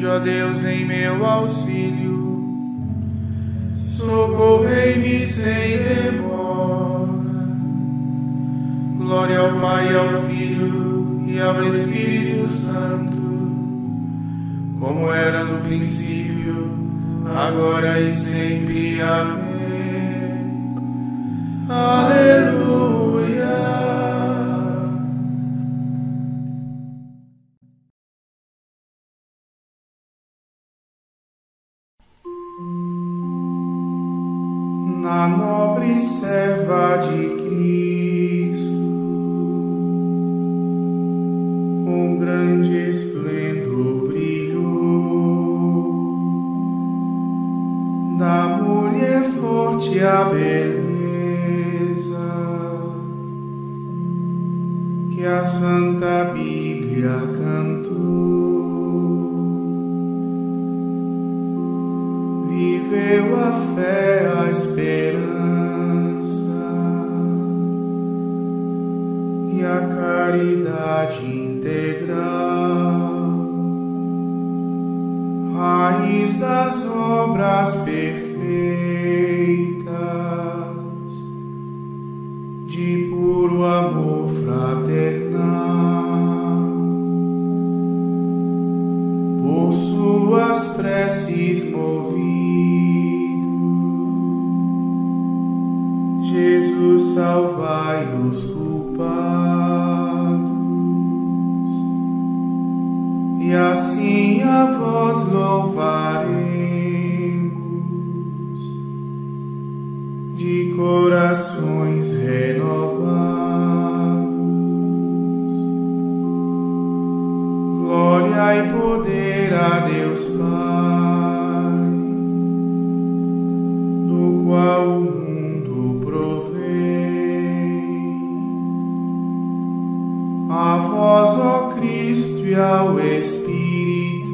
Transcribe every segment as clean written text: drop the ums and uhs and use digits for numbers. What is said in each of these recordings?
ó Deus, em meu auxílio, socorrei-me sem demora. Glória ao Pai, ao Filho e ao Espírito Santo, como era no princípio, agora e sempre. Amém. Aleluia. Na nobre serva de Cristo, com grande esplendor brilhou, da mulher forte a beleza, que a Santa Bíblia cantou. Viveu a fé, a esperança e a caridade integral, raiz das obras perfeitas, de puro amor fraternal. Por suas preces movidos, Jesus, salvai os culpados, e assim a vós louvaremos, de corações renovados. Glória e poder a Deus Pai, do qual o mundo provém. A vós, ó Cristo, e ao Espírito,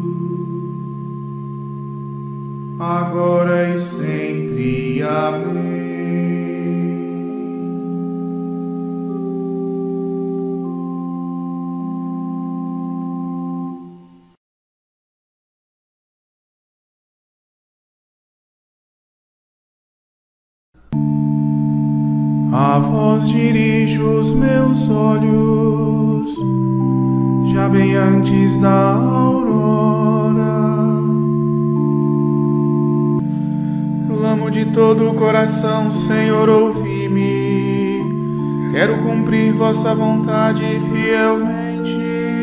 agora e sempre. Amém. A vós dirijo os meus olhos, já bem antes da aurora. Clamo de todo o coração, Senhor, ouvi-me. Quero cumprir vossa vontade fielmente.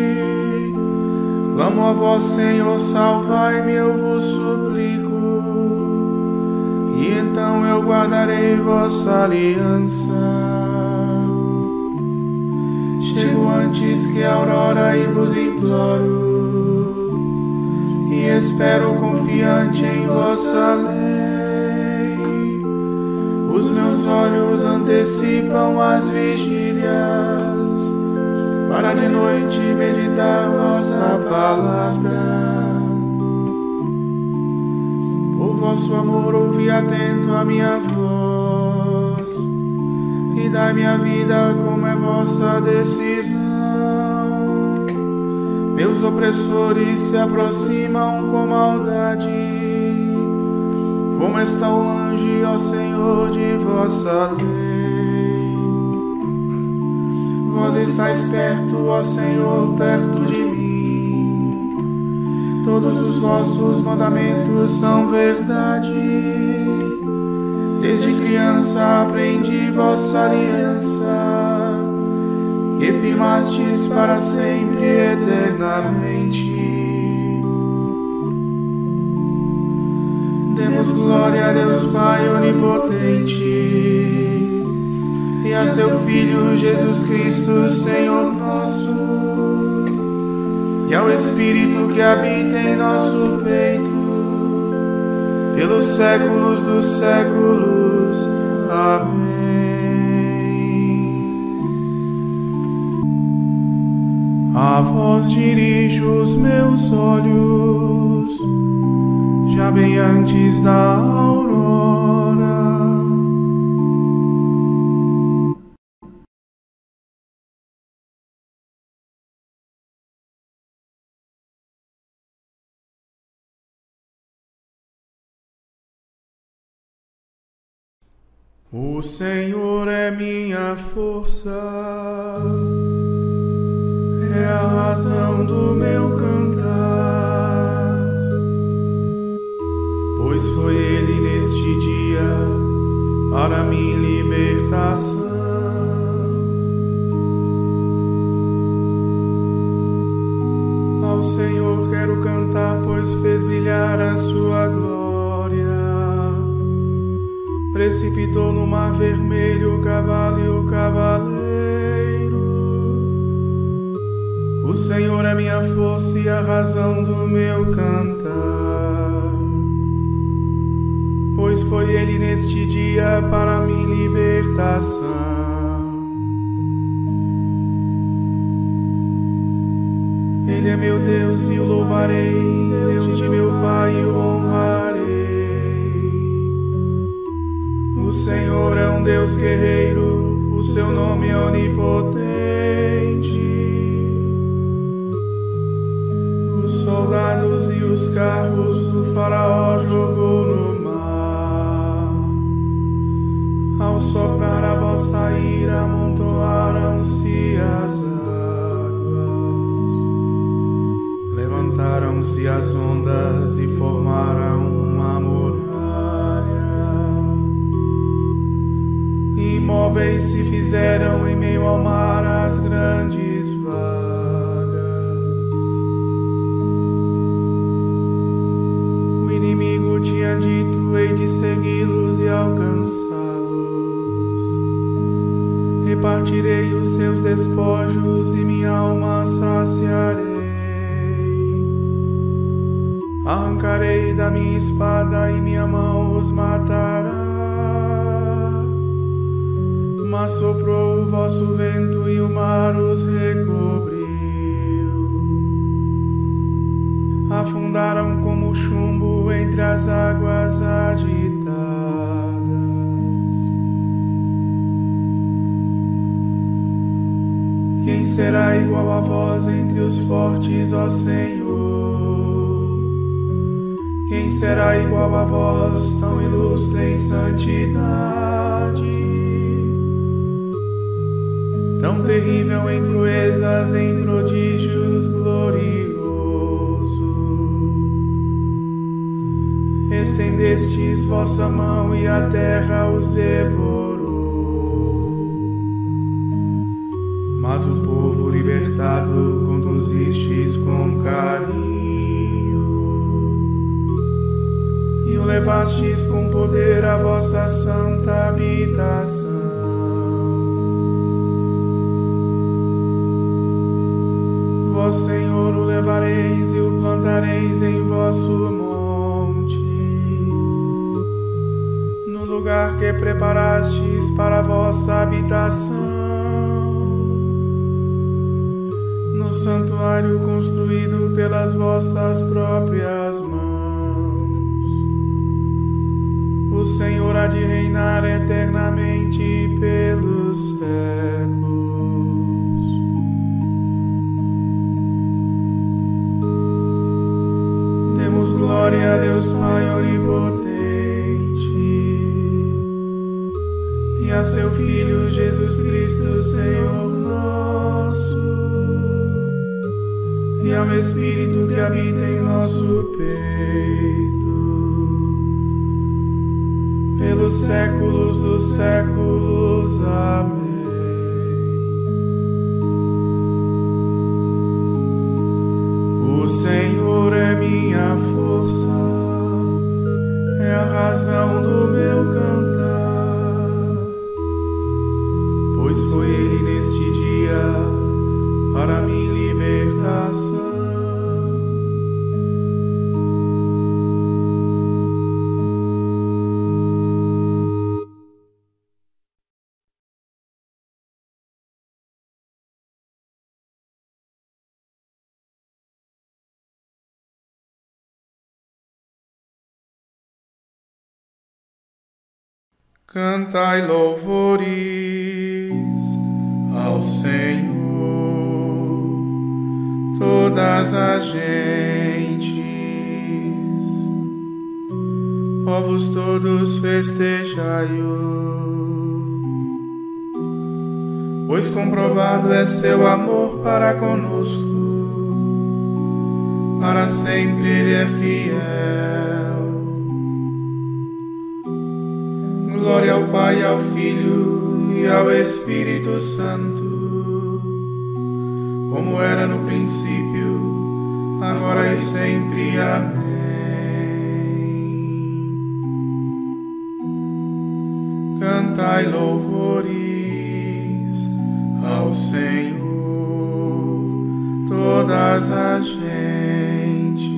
Clamo a vós, Senhor, salvai-me, eu vos suplico. E então eu guardarei vossa aliança. Chego antes que a aurora e vos imploro, e espero confiante em vossa lei. Os meus olhos antecipam as vigílias, para de noite meditar vossa palavra. Por vosso amor ouvi atento a minha voz, e dai-me a vida como é vossa decisão. Meus opressores se aproximam com maldade, como está o longe, ó Senhor, de vossa lei. Vós estáis perto, ó Senhor, perto de mim. Todos os vossos mandamentos são verdade. Desde criança aprendi vossa aliança, que firmastes para sempre, eternamente. Demos glória a Deus Pai onipotente, e a seu Filho Jesus Cristo, Senhor nosso, e ao Espírito que habita em nosso peito, pelos séculos dos séculos. Amém. A vós dirijo os meus olhos, já bem antes da aurora. O Senhor é minha força, é a razão do meu cantar, pois foi Ele neste dia para minha libertação. Ao Senhor quero cantar, pois fez brilhar a sua glória. Precipitou no mar vermelho o cavalo e o cavaleiro. O Senhor é minha força e a razão do meu cantar, pois foi Ele neste dia para minha libertação. Ele é meu Deus e o louvarei, Deus de meu Pai e o honrarei. O Senhor é um Deus guerreiro, o seu nome é onipotente. Os soldados e os carros do faraó jogou no mar. Ao soprar a vossa ira, amontoaram-se as águas. Levantaram-se as ondas e formaram uma muralha. Imóveis se fizeram em meio ao mar as grandes vagas. O inimigo tinha dito: hei de segui-los e alcançá-los. Repartirei os seus despojos e minha alma saciarei. Arrancarei da minha espada e minha mão os matará. Mas soprou o vosso vento e o mar os recobriu. Afundaram como chumbo entre as águas agitadas. Quem será igual a vós entre os fortes, ó Senhor? Quem será igual a vós, tão ilustre em santidade? Tão terrível em proezas, em prodígios glorioso. Estendestes vossa mão e a terra os devorou. Mas o povo libertado conduzistes com carinho e o levastes com poder à vossa santa habitação. Vós, Senhor, o levareis e o plantareis em vosso monte, no lugar que preparastes para a vossa habitação, no santuário construído pelas vossas próprias mãos. O Senhor há de reinar eternamente pelos séculos. Demos glória a Deus Pai onipotente e a seu Filho Jesus Cristo, Senhor nosso, e ao Espírito que habita em nosso peito, pelos séculos dos séculos. Amém. O Senhor é minha força, é a razão do meu cantar, pois foi Ele neste dia para minha libertação. Cantai louvores ao Senhor, todas as gentes. povos todos festejai-o. Pois comprovado é seu amor para conosco, para sempre Ele é fiel. Glória ao Pai, ao Filho e ao Espírito Santo, como era no princípio, agora e sempre. Amém. Cantai louvores ao Senhor, todas as gentes.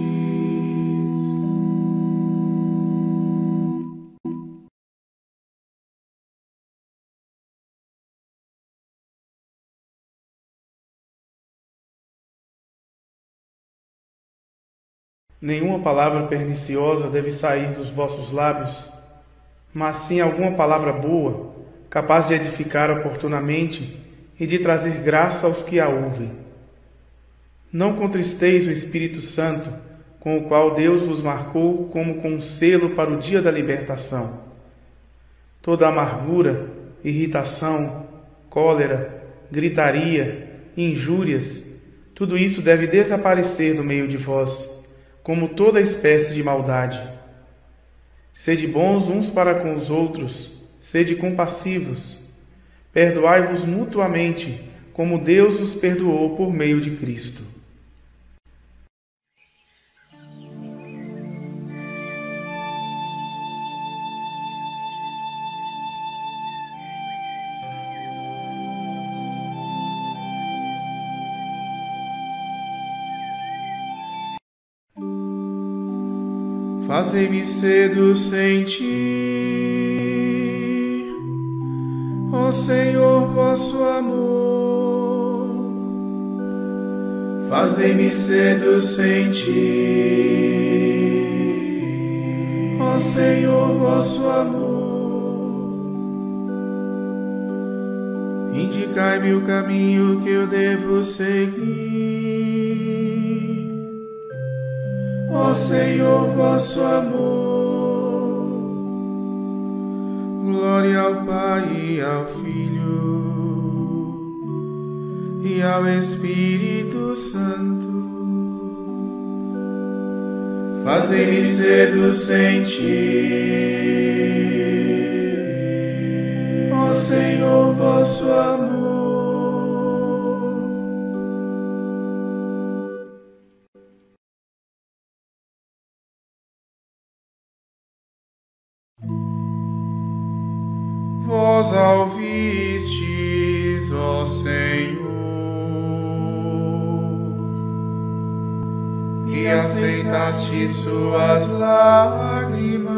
Nenhuma palavra perniciosa deve sair dos vossos lábios, mas sim alguma palavra boa, capaz de edificar oportunamente e de trazer graça aos que a ouvem. Não contristeis o Espírito Santo, com o qual Deus vos marcou como com um selo para o dia da libertação. Toda amargura, irritação, cólera, gritaria, injúrias, tudo isso deve desaparecer do meio de vós, como toda espécie de maldade. Sede bons uns para com os outros, sede compassivos. Perdoai-vos mutuamente, como Deus os perdoou por meio de Cristo. Fazei-me cedo sentir, ó Senhor, vosso amor. Fazei-me cedo sentir, ó Senhor, vosso amor. Indicai-me o caminho que eu devo seguir, ó Senhor, vosso amor. Glória ao Pai e ao Filho e ao Espírito Santo. Fazei-me cedo sentir, ó Senhor, vosso amor. Vós a ouvistes, ó Senhor, e aceitaste suas lágrimas,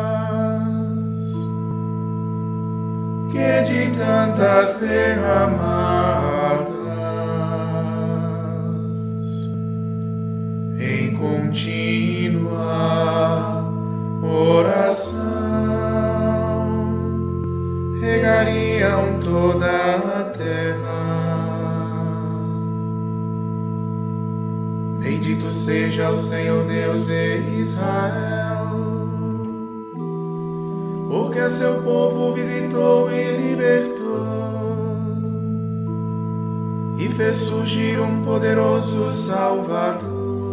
que de tantas derramadas em contínua oração regariam toda a terra. Bendito seja o Senhor Deus de Israel, porque a seu povo visitou e libertou, e fez surgir um poderoso Salvador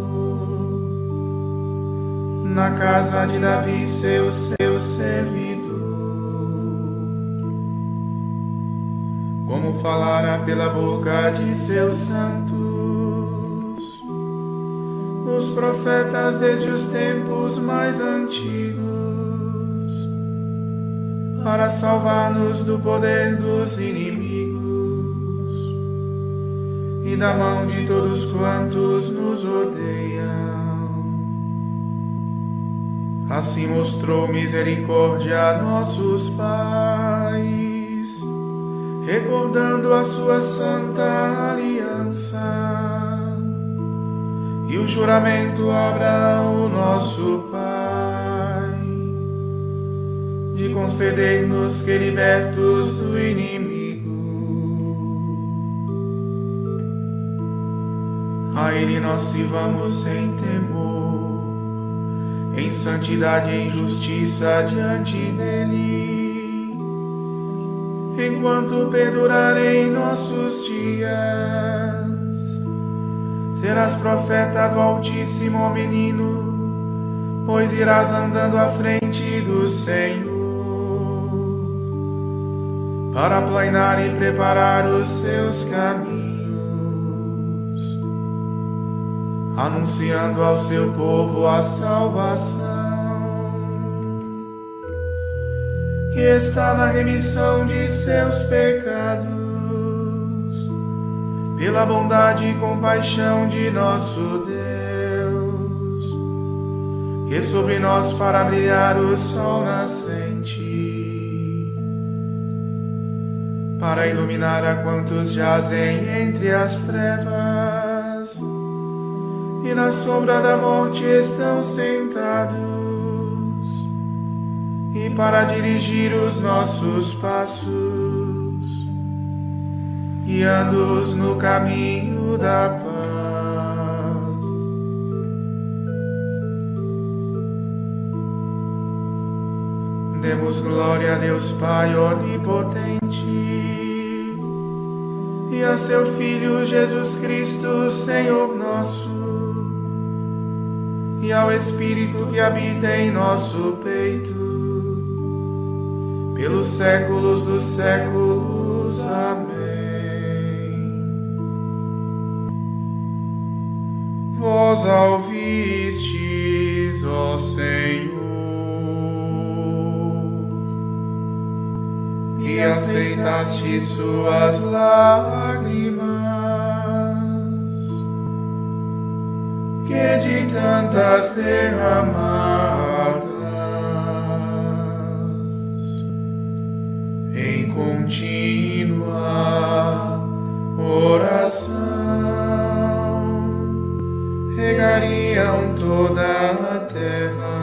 na casa de Davi, seu servidor. Como falara pela boca de seus santos, os profetas desde os tempos mais antigos, para salvar-nos do poder dos inimigos e da mão de todos quantos nos odeiam. Assim mostrou misericórdia a nossos pais, recordando a sua santa aliança e o juramento a Abraão, nosso pai, de conceder-nos que, libertos do inimigo, a Ele nós sirvamos sem temor, em santidade e em justiça diante dele, enquanto perdurarem nossos dias. Serás profeta do Altíssimo, ó menino, pois irás andando à frente do Senhor, para aplainar e preparar os seus caminhos, anunciando ao seu povo a salvação, que está na remissão de seus pecados, pela bondade e compaixão de nosso Deus, que sobre nós fará brilhar o sol nascente, para iluminar a quantos jazem entre as trevas e na sombra da morte estão sentados, e para dirigir os nossos passos, guiando-os no caminho da paz. Demos glória a Deus Pai onipotente e a seu Filho Jesus Cristo, Senhor nosso, e ao Espírito que habita em nosso peito, pelos séculos dos séculos. Amém. Vós a ouvistes, ó Senhor, e aceitaste suas lágrimas, que de tantas derramadas em contínua oração regariam toda a terra.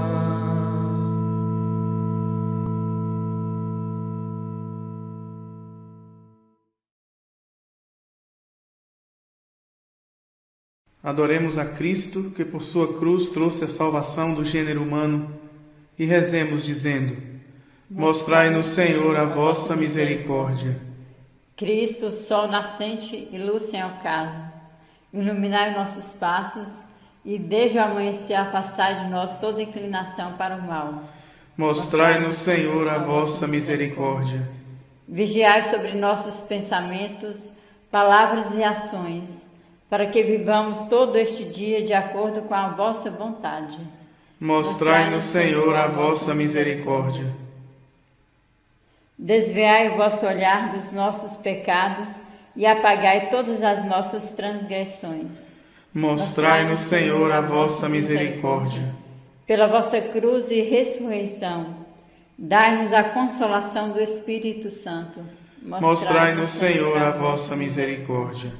Adoremos a Cristo, que por sua cruz trouxe a salvação do gênero humano, e rezemos dizendo: mostrai-nos, Senhor, a vossa misericórdia. Cristo, sol nascente e luz sem ocaso, iluminai nossos passos e desde o amanhecer afastai de nós toda inclinação para o mal. Mostrai-nos, Senhor, a vossa misericórdia. Vigiai sobre nossos pensamentos, palavras e ações, para que vivamos todo este dia de acordo com a vossa vontade. Mostrai-nos, Senhor, a vossa misericórdia. Desviai o vosso olhar dos nossos pecados e apagai todas as nossas transgressões. Mostrai-nos, Senhor, a vossa misericórdia. Pela vossa cruz e ressurreição, dai-nos a consolação do Espírito Santo. Mostrai-nos, Senhor, a vossa misericórdia.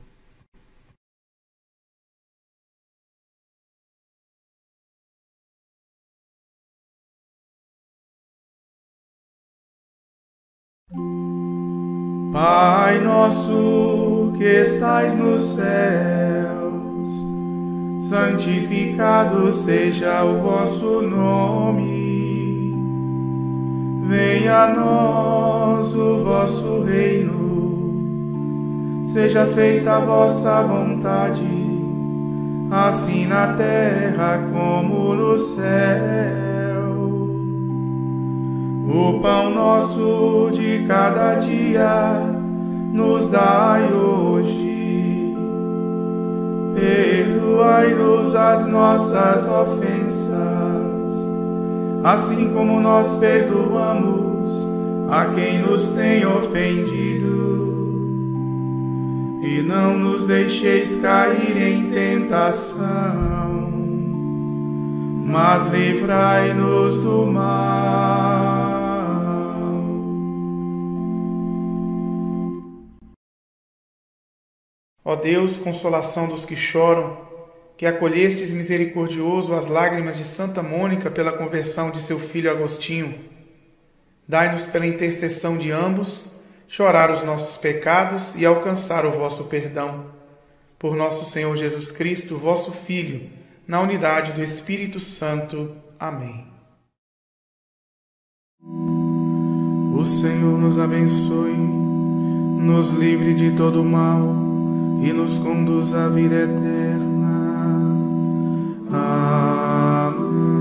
Pai nosso que estais nos céus, santificado seja o vosso nome. Venha a nós o vosso reino, seja feita a vossa vontade, assim na terra como no céu. O pão nosso de cada dia nos dai hoje. Perdoai-nos as nossas ofensas, assim como nós perdoamos a quem nos tem ofendido. E não nos deixeis cair em tentação, mas livrai-nos do mal. Ó Deus, consolação dos que choram, que acolhestes misericordioso as lágrimas de Santa Mônica pela conversão de seu filho Agostinho, dai-nos pela intercessão de ambos chorar os nossos pecados e alcançar o vosso perdão. Por nosso Senhor Jesus Cristo, vosso Filho, na unidade do Espírito Santo. Amém. O Senhor nos abençoe, nos livre de todo mal e nos conduz à vida eterna. Amém.